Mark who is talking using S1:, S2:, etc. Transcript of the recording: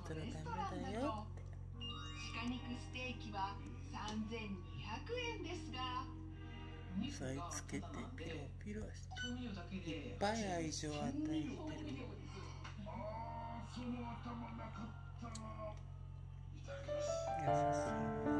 S1: したらダメだよって。
S2: 鹿肉ステーキは3200円ですが、
S1: それつけてピロピロしていっぱい愛情を与えてる。優しい。
S3: その頭なかったらいただきます。